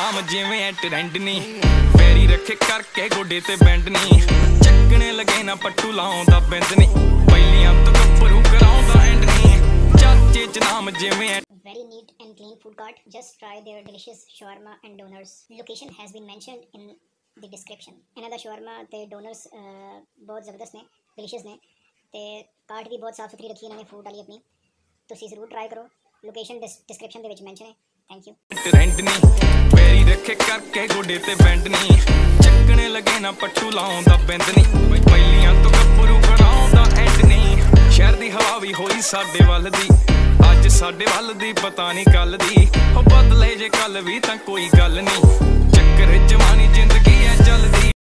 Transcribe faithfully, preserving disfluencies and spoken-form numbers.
ਨਾਮ ਜਿਵੇਂ ਐ ਟ੍ਰੈਂਡ ਨੀ ਫੇਰੀ ਰੱਖੇ ਕਰਕੇ ਗੋਡੇ ਤੇ ਬੈਂਡ ਨੀ ਚੱਕਣੇ ਲਗੇ ਨਾ ਪੱਟੂ ਲਾਉਂਦਾ ਬਿੰਦ ਨੀ ਪਹਿਲੀਆਂ ਤੋਂ ਗੱਭਰੂ ਕਰਾਉਂਦਾ ਐਂਡ ਨੀ ਚਾਚੇ ਚ ਨਾਮ ਜਿਵੇਂ ਐ Very neat and clean food cart. Just try their delicious shawarma and donors. Location has been mentioned in the description. ਇਹਨਾਂ ਦਾ shawarma ਤੇ donors ਬਹੁਤ ਜ਼ਬਰਦਸਤ ਨੇ, delicious ਨੇ ਤੇ ਕਾਰਟ ਵੀ ਬਹੁਤ ਸਾਫ਼ ਸੁਥਰੀ ਰੱਖੀ ਇਹਨਾਂ ਨੇ ਫੂਡ ਵਾਲੀ ਆਪਣੀ। ਤੁਸੀਂ ਜ਼ਰੂਰ ਟਰਾਈ ਕਰੋ। ਲੋਕੇਸ਼ਨ ਡਿਸਕ੍ਰਿਪਸ਼ਨ ਦੇ ਵਿੱਚ ਮੈਂਸ਼ਨ ਹੈ। Thank you. ਟ੍ਰੈਂਡ ਨੀ ਫੇਰੀ ਰੱਖੇ ਕਰਕੇ ਗੋਡੇ ਤੇ ਬੈਂਡ ਨੀ ਚੱਕਣੇ ਲਗੇ ਨਾ ਪੱਟੂ ਲਾਉਂਦਾ ਬਿੰਦ ਨੀ ਪਹਿਲੀਆਂ ਤੋਂ ਗੱਭਰੂ ਕਰਾਉਂਦਾ ਐਂਡ ਨੀ ਸ਼ਹਿਰ ਦੀ ਹਵਾ ਵੀ ਹੋਈ ਸਾਡੇ ਵੱਲ ਦੀ ਅੱਜ ਸਾਡੇ ਵੱਲ ਦੀ ਪਤਾ ਨਹੀਂ ਕੱਲ ਦੀ ਉਹ ਬਦਲੇ ਜੇ ਕੱਲ ਵੀ ਤਾਂ ਕੋਈ ਗੱਲ ਨਹੀਂ।